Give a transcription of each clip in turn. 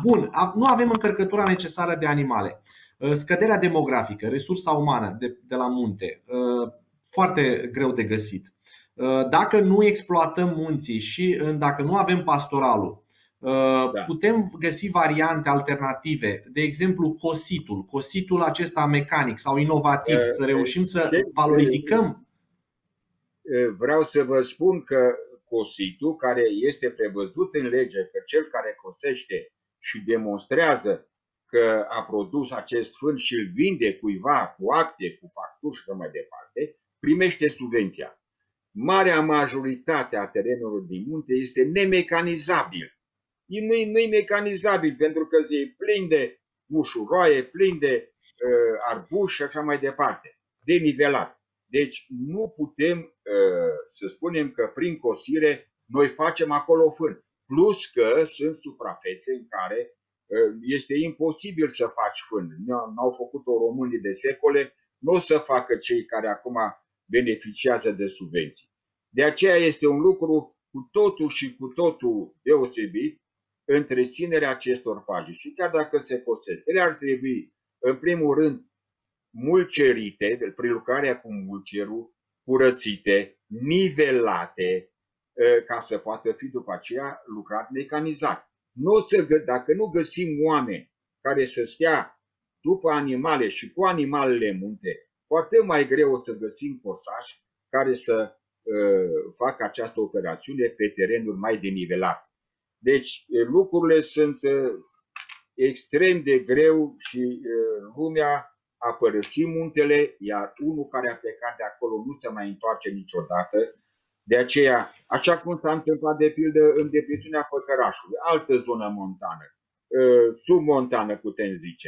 Bun, nu avem încărcătura necesară de animale. Scăderea demografică, resursa umană de la munte, foarte greu de găsit. Dacă nu exploatăm munții și dacă nu avem pastoralul, putem găsi variante alternative, de exemplu cositul acesta mecanic sau inovativ, să reușim să valorificăm. Vreau să vă spun că cositul, care este prevăzut în lege, că cel care cosește și demonstrează că a produs acest fân și îl vinde cuiva cu acte, cu facturi și mai departe, primește subvenția. Marea majoritate a terenurilor din munte este nemecanizabil. Nu-i mecanizabil pentru că e plin de mușuroaie, plin de arbuși și așa mai departe, denivelat. Deci nu putem să spunem că prin cosire noi facem acolo fân. Plus că sunt suprafețe în care este imposibil să faci fân. N-au făcut-o românii de secole, nu o să facă cei care acum beneficiază de subvenții. De aceea este un lucru cu totul și cu totul deosebit întreținerea acestor pajiști. Și chiar dacă se cosesc, ele ar trebui, în primul rând, mulcerite, prelucrarea cu mulcerul, curățite, nivelate, ca să poată fi după aceea lucrat mecanizat. Dacă nu găsim oameni care să stea după animale și cu animalele în munte, poate mai greu o să găsim forțași care să facă această operațiune pe terenuri mai denivelate. Deci lucrurile sunt extrem de greu și lumea a părăsit muntele, iar unul care a plecat de acolo nu se mai întoarce niciodată. De aceea, așa cum s-a întâmplat de pildă în depresiunea Făcărașului, altă zonă montană, submontană putem zice.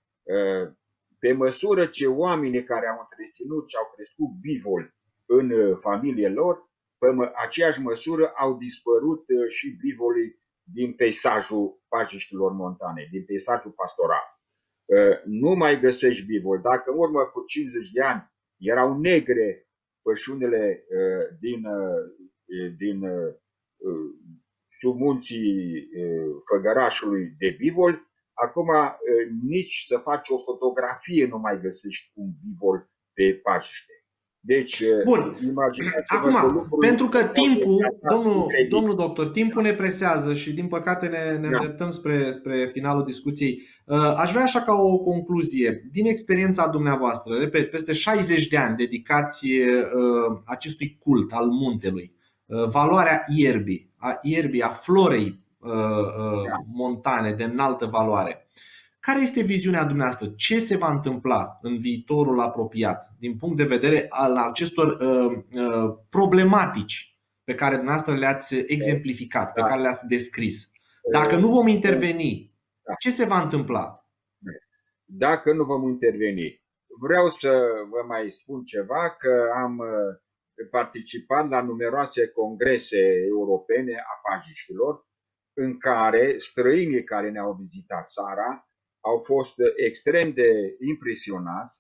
Pe măsură ce oamenii care au întreținut și au crescut bivoli în familie lor, pe aceeași măsură au dispărut și bivolii din peisajul pajiștilor montane, din peisajul pastoral. Nu mai găsești bivoli. Dacă în urmă cu 50 de ani erau negre pășunile din sub munții Făgărașului de bivoli, acum nici să faci o fotografie nu mai găsești un bivol pe pajiște. Deci, bun. Acum, pentru că timpul, domnul doctor, timpul ne presează și din păcate ne îndreptăm spre finalul discuției. Aș vrea așa ca o concluzie, din experiența dumneavoastră, repet, peste 60 de ani dedicați acestui cult al muntelui, valoarea ierbii, a florei montane de înaltă valoare. Care este viziunea dumneavoastră? Ce se va întâmpla în viitorul apropiat din punct de vedere al acestor problematici pe care dumneavoastră le-ați exemplificat, pe care le-ați descris? Dacă nu vom interveni, ce se va întâmpla? Dacă nu vom interveni, vreau să vă mai spun ceva, că am participat la numeroase congrese europene a pajiștilor, în care străinii care ne-au vizitat țara au fost extrem de impresionați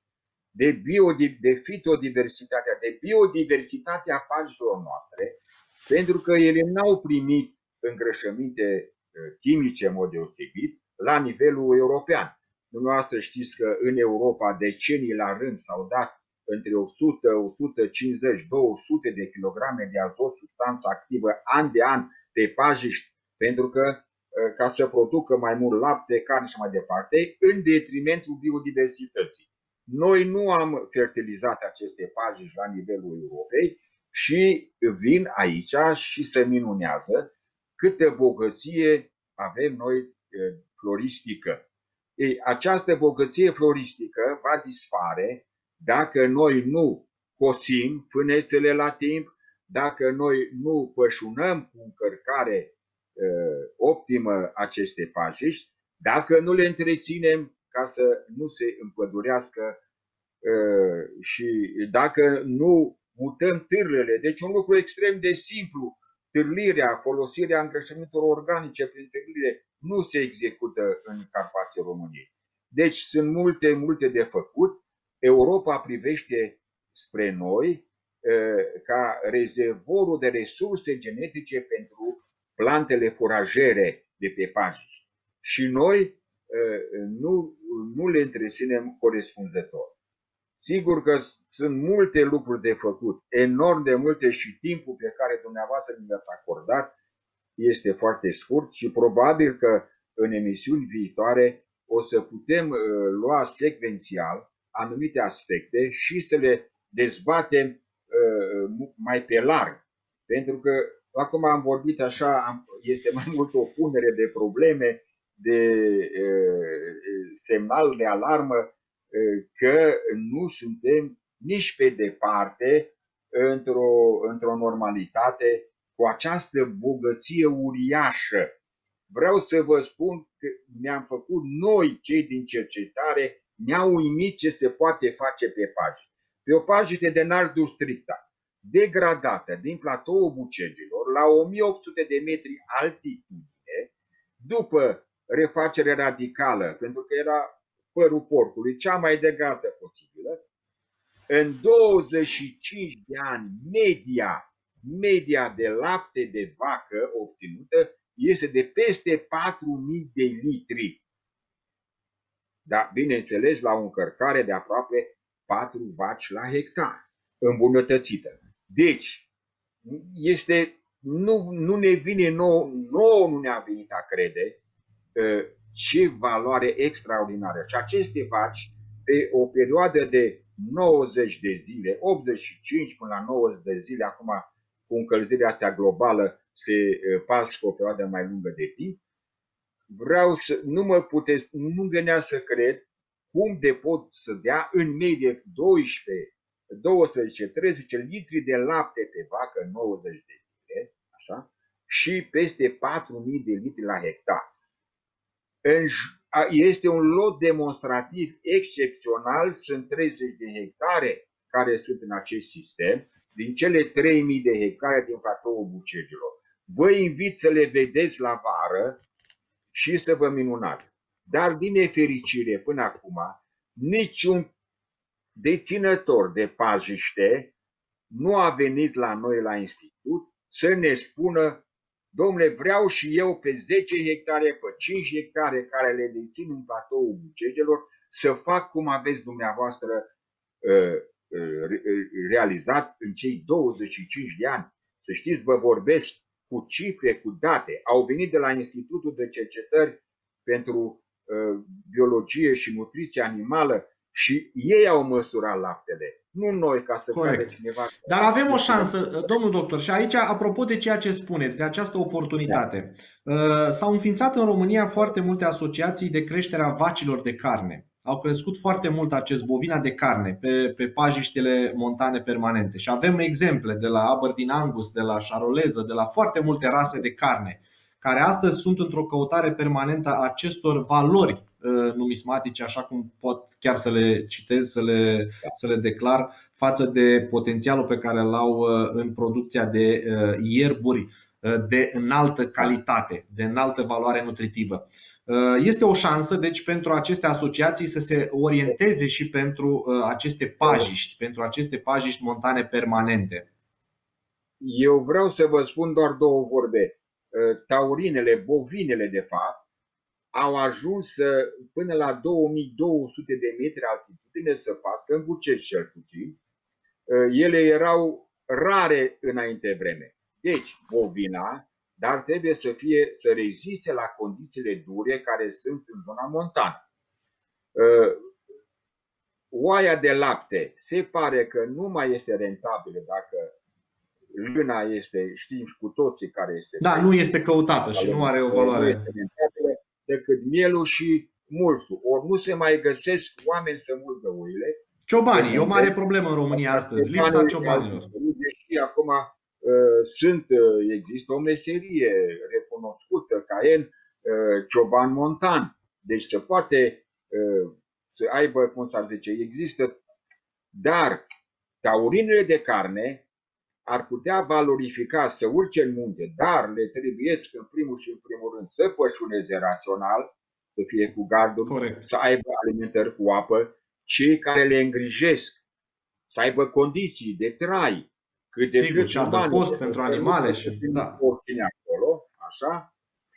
de fitodiversitatea, de biodiversitatea pajiștilor noastre, pentru că ele n-au primit îngrășăminte chimice în mod deosebit la nivelul european. Dumneavoastră știți că în Europa decenii la rând s-au dat între 100, 150, 200 de kilograme de azot, substanță activă, an de an pe pajiști, pentru că ca să producă mai mult lapte, carne și mai departe, în detrimentul biodiversității. Noi nu am fertilizat aceste pajiști la nivelul Europei și vin aici și se minunează câtă bogăție avem noi floristică. Ei, această bogăție floristică va dispare dacă noi nu cosim fânețele la timp, dacă noi nu pășunăm cu încărcare optimă aceste pajiști, dacă nu le întreținem ca să nu se împădurească și dacă nu mutăm târlele. Deci un lucru extrem de simplu, târlirea, folosirea îngrășămintelor organice prin târlire nu se execută în Carpații României. Deci sunt multe de făcut. Europa privește spre noi ca rezervorul de resurse genetice pentru plantele furajere de pe pajiști. și noi nu le întreținem corespunzător. Sigur că sunt multe lucruri de făcut, enorm de multe, și timpul pe care dumneavoastră mi-l-ați acordat este foarte scurt și probabil că în emisiuni viitoare o să putem lua secvențial anumite aspecte și să le dezbatem mai pe larg. Pentru că acum am vorbit așa, este mai mult o punere de probleme, de semnal de alarmă, că nu suntem nici pe departe într-o normalitate cu această bogăție uriașă. Vreau să vă spun că ne-am făcut noi, cei din cercetare, ne-a uimit ce se poate face pe pagini. Pe o pagină de Nardul Stricta, degradată din platoul Bucegilor la 1800 de metri altitudine, după refacere radicală, pentru că era părul porcului, cea mai degradată posibilă, în 25 de ani media de lapte de vacă obținută este de peste 4000 de litri. Dar, bineînțeles, la o încărcare de aproape 4 vaci la hectar, îmbunătățită. Deci, nu ne vine nouă nu ne-a venit a crede ce valoare extraordinară. Și aceste vaci, pe o perioadă de 90 de zile, 85 până la 90 de zile, acum cu încălzirea asta globală se pască o perioadă mai lungă de timp, nu venea să cred cum de pot să dea în medie 12-13 litri de lapte pe vacă 90 de zile, așa, și peste 4000 de litri la hectar. Este un lot demonstrativ excepțional, sunt 30 de hectare care sunt în acest sistem, din cele 3000 de hectare din platoul Bucegilor. Vă invit să le vedeți la vară și să vă minunați. Dar din nefericire până acum, niciun deținător de pajiște nu a venit la noi la institut să ne spună: domnule, vreau și eu pe 10 hectare, pe 5 hectare care le dețin în platoul Bucegilor să fac cum aveți dumneavoastră realizat în cei 25 de ani. Să știți, vă vorbesc cu cifre, cu date. Au venit de la Institutul de Cercetări pentru Biologie și Nutriție Animală și ei au măsurat laptele. Nu noi, ca să creadă cineva. Dar avem o șansă, domnul doctor, și aici, apropo de ceea ce spuneți, de această oportunitate. S-au înființat în România foarte multe asociații de creștere a vacilor de carne. Au crescut foarte mult acest bovina de carne pe pajiștele montane permanente. Și avem exemple de la Aberdeen Angus, de la Charoleză, de la foarte multe rase de carne, care astăzi sunt într-o căutare permanentă a acestor valori numismatice, așa cum pot chiar să le citez, să le declar, față de potențialul pe care îl au în producția de ierburi de înaltă calitate, de înaltă valoare nutritivă. Este o șansă, deci, pentru aceste asociații să se orienteze și pentru aceste pajiști montane permanente. Eu vreau să vă spun doar două vorbe. Taurinele, bovinele de fapt, au ajuns până la 2200 de metri altitudine să pască, în Bucești cel puțin. Ele erau rare înainte vreme. Deci, bovina, dar trebuie să reziste la condițiile dure care sunt în zona montană. Oaia de lapte se pare că nu mai este rentabilă dacă lâna este, știm cu toții care este. Da, nu este căutată și nu are o valoare. Nu este rentabilă decât mielul și mulsul. Ori nu se mai găsesc oameni să mulgă oile. Ciobanii, e o mare problemă în România astăzi, lipsa ciobanilor. Deși acum există o meserie recunoscută ca el, cioban montan. Deci se poate să aibă, cum s-ar zice, există, dar taurinele de carne ar putea valorifica să urce în munte, dar le trebuiesc în primul și în primul rând să pășuneze rațional, să fie cu gardul, corect, să aibă alimentări cu apă, cei care le îngrijesc să aibă condiții de trai, cât de cât și adăpost pentru animale și oricine acolo, așa.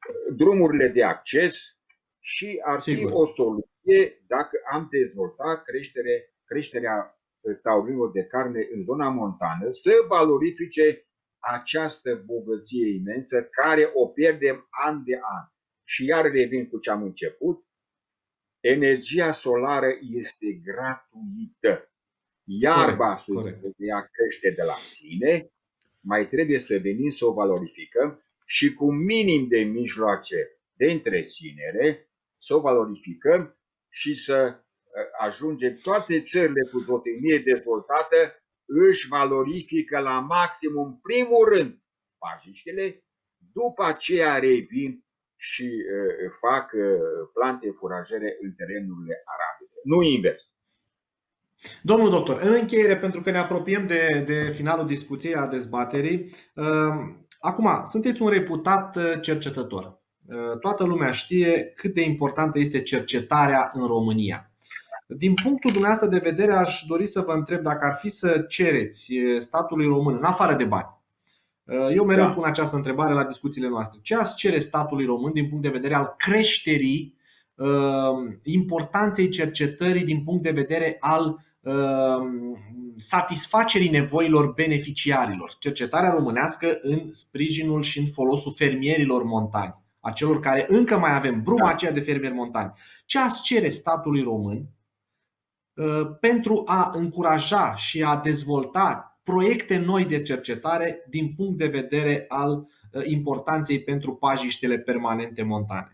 drumurile de acces și ar fi o soluție dacă am dezvoltat creșterea taurinilor de carne în zona montană, să valorifice această bogăție imensă care o pierdem an de an. Și iar revin cu ce am început, energia solară este gratuită. Iarba ea crește de la sine, mai trebuie să venim să o valorificăm și cu minim de mijloace de întreținere să o valorificăm și să ajungem. Toate țările cu zootehnie dezvoltată își valorifică la maximum, primul rând, pajiștele, după aceea revin și fac plante furajere în terenurile arabile. Nu invers. Domnul doctor, în încheiere, pentru că ne apropiem de finalul discuției, a dezbaterii, acum, sunteți un reputat cercetător. Toată lumea știe cât de importantă este cercetarea în România. Din punctul dumneavoastră de vedere, aș dori să vă întreb dacă ar fi să cereți statului român, în afară de bani. Eu mereu pun această întrebare la discuțiile noastre. Ce ați cere statului român din punct de vedere al creșterii importanței cercetării, din punct de vedere al satisfacerii nevoilor beneficiarilor? Cercetarea românească în sprijinul și în folosul fermierilor montani, a celor care încă mai avem bruma aceea de fermieri montani. Ce ați cere statului român pentru a încuraja și a dezvolta proiecte noi de cercetare din punct de vedere al importanței pentru pajiștele permanente montane?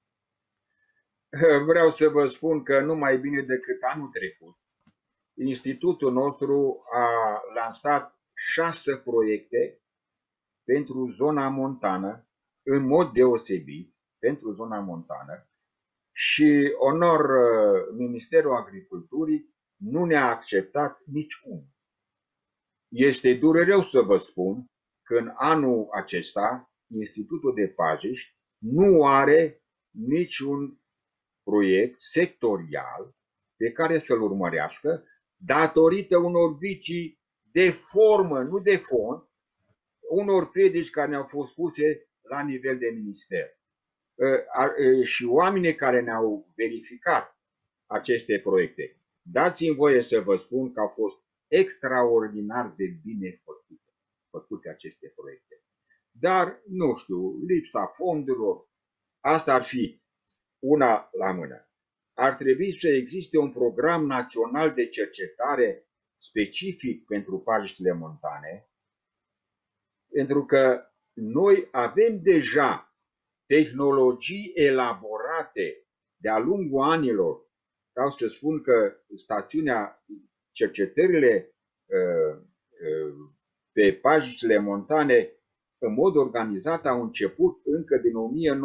Vreau să vă spun că nu mai bine decât anul trecut, institutul nostru a lansat 6 proiecte pentru zona montană, în mod deosebit pentru zona montană, și onor Ministerul Agriculturii nu ne-a acceptat niciunul. Este dureros să vă spun că în anul acesta Institutul de Pajiști nu are niciun proiect sectorial pe care să-l urmărească, datorită unor vicii de formă, nu de fond, unor piedici care ne-au fost puse la nivel de minister. Și oamenii care ne-au verificat aceste proiecte, dați-mi voie să vă spun că au fost extraordinar de bine făcute aceste proiecte. Dar, nu știu, lipsa fondurilor, asta ar fi una la mână. Ar trebui să existe un program național de cercetare specific pentru pajiștile montane, pentru că noi avem deja tehnologii elaborate de-a lungul anilor. Vreau să spun că cercetările pe pajiștile montane în mod organizat au început încă din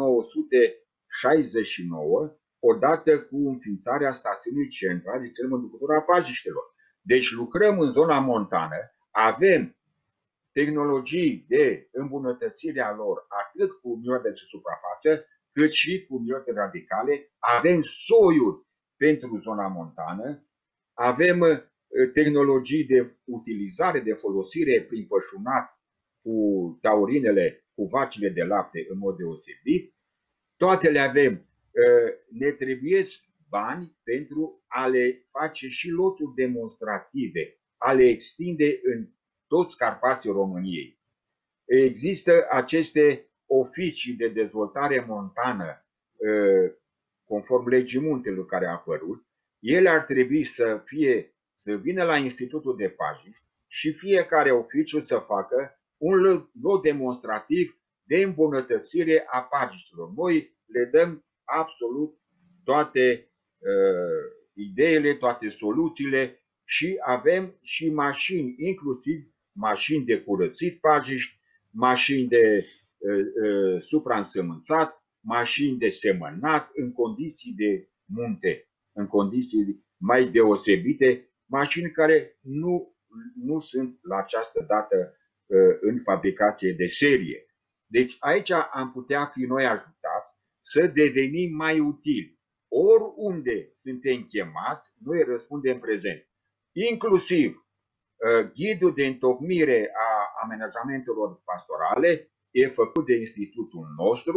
1969, odată cu înființarea stațiunii centrale de mândrucătură a pajiștelor. Deci lucrăm în zona montană, avem tehnologii de îmbunătățire a lor, atât cu mijloace de suprafață, cât și cu mijloace radicale, avem soiuri pentru zona montană, avem tehnologii de utilizare, de folosire prin pășunat cu taurinele, cu vacile de lapte în mod deosebit. Toate le avem. Ne trebuie bani pentru a le face și loturi demonstrative, a le extinde în toți Carpații României. Există aceste oficii de dezvoltare montană, conform legii Muntelui care a apărut. Ele ar trebui să vină la Institutul de Pajiști și fiecare oficiu să facă un lot demonstrativ de îmbunătățire a pajiștilor. Noi le dăm absolut toate ideile, toate soluțiile și avem și mașini, inclusiv mașini de curățit pajiști, mașini de supraînsămânțat, mașini de semănat în condiții de munte, în condiții mai deosebite, mașini care nu sunt la această dată în fabricație de serie. Deci aici am putea fi noi ajutați să devenim mai utili. Oriunde suntem chemați, noi răspundem prezent. Inclusiv ghidul de întocmire a amenajamentelor pastorale e făcut de institutul nostru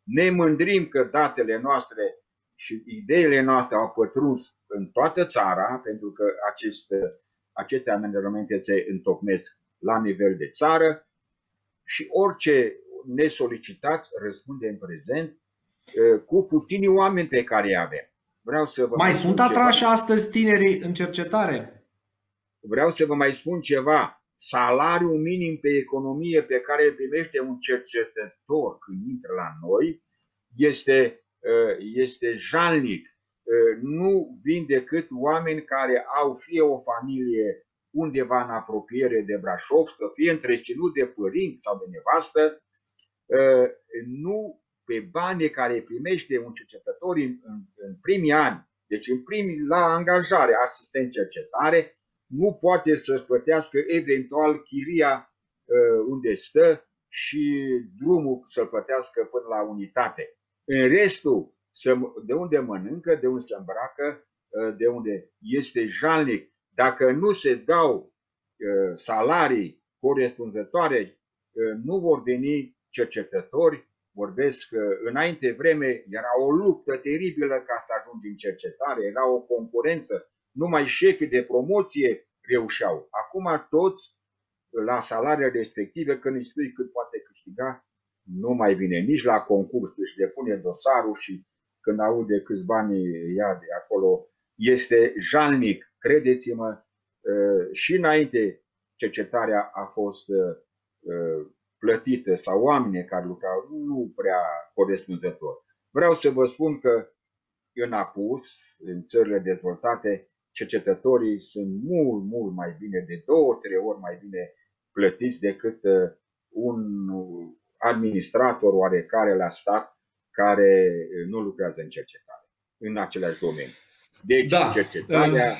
Ne mândrim că datele noastre și ideile noastre au pătruns în toată țara, pentru că aceste amendamente se întocmesc la nivel de țară și orice nesolicitați răspunde în prezent cu puțini oameni pe care îi avem. Vreau să vă mai sunt atrași astăzi tinerii în cercetare? Vreau să vă mai spun ceva. Salariul minim pe economie pe care îl primește un cercetător când intră la noi este jalnic. Nu vin decât oameni care au fie o familie undeva în apropiere de Brașov, să fie întreținut de părinți sau de nevastă, nu pe banii care îi primește un cercetător în primii ani, deci la angajare, asistent cercetare, nu poate să-și plătească eventual chiria unde stă și drumul să-l plătească până la unitate. În restul, de unde mănâncă, de unde se îmbracă, de unde este jalnic, dacă nu se dau salarii corespunzătoare, nu vor veni cercetători. Vorbesc că înainte vreme era o luptă teribilă ca să ajungi în cercetare, era o concurență, numai șefii de promoție reușeau. Acum toți la salariile respective, când îi spui cât poate câștiga, nu mai vine nici la concurs, își depune dosarul și când aude câți bani ia de acolo, este jalnic. Credeți-mă, și înainte cercetarea a fost plătită sau oameni care lucrau nu prea corespunzător. Vreau să vă spun că în apus, în țările dezvoltate, cercetătorii sunt mult mai bine, de 2-3 ori mai bine plătiți decât un administrator oarecare la stat care nu lucrează în cercetare, în același domeniu. Deci cercetarea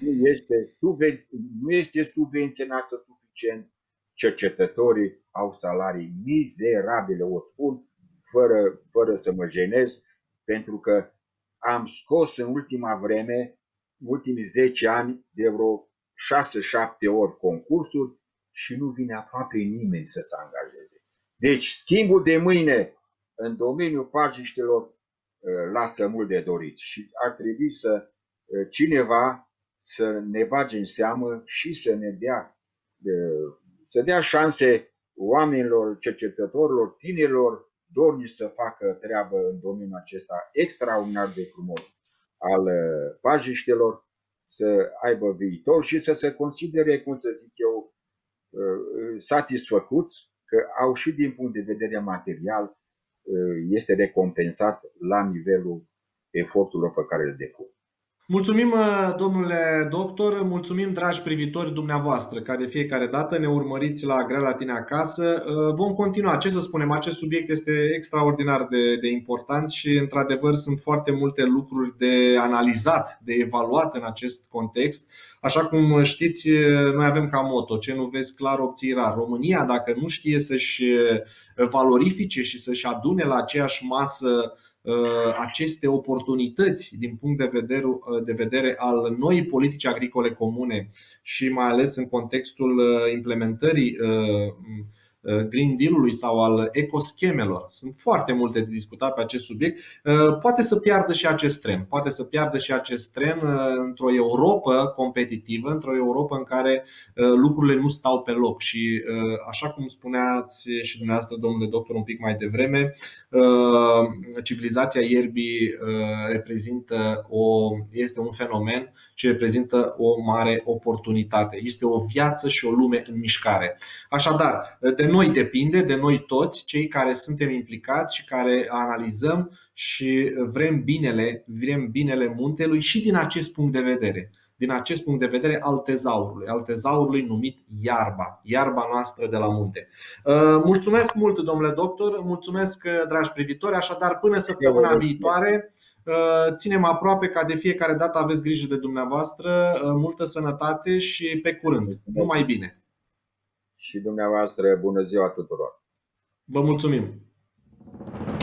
nu este subvenționată suficient, cercetătorii au salarii mizerabile, o spun fără să mă jenez, pentru că am scos în ultima vreme, în ultimii 10 ani, de vreo 6-7 ori concursuri și nu vine aproape nimeni să se angajeze. Deci schimbul de mâine în domeniul pajiștelor lasă mult de dorit și ar trebui să cineva să ne bage în seamă și să ne dea șanse oamenilor, cercetătorilor, tinerilor dornici să facă treabă în domeniul acesta extraordinar de frumos al pajiștelor, să aibă viitor și să se considere, cum să zic eu, satisfăcuți că au și din punct de vedere material este recompensat la nivelul eforturilor pe care le depun. Mulțumim, domnule doctor, mulțumim, dragi privitori dumneavoastră, care de fiecare dată ne urmăriți la Grea la tine acasă. Vom continua, ce să spunem, acest subiect este extraordinar de important și, într-adevăr, sunt foarte multe lucruri de analizat, de evaluat în acest context. Așa cum știți, noi avem ca motto: ce nu vezi clar, obții rar. România, dacă nu știe să-și valorifice și să-și adune la aceeași masă aceste oportunități din punct de vedere al noii politici agricole comune și mai ales în contextul implementării Green Deal-ului sau al ecoschemelor. Sunt foarte multe de discutat pe acest subiect. Poate să piardă și acest tren. Poate să piardă și acest tren într-o Europă competitivă, într-o Europă în care lucrurile nu stau pe loc. Și așa cum spuneați și dumneavoastră, domnule doctor, un pic mai devreme, civilizația ierbii este un fenomen și reprezintă o mare oportunitate. Este o viață și o lume în mișcare. Așadar, de noi depinde, de noi toți, cei care suntem implicați și care analizăm și vrem binele muntelui și din acest punct de vedere. Din acest punct de vedere al tezaurului numit iarba noastră de la munte. Mulțumesc mult, domnule doctor, mulțumesc, dragi privitori. Așadar, până săptămâna viitoare, ținem aproape, ca de fiecare dată aveți grijă de dumneavoastră, multă sănătate și pe curând. Numai bine! Și dumneavoastră, bună ziua tuturor! Vă mulțumim!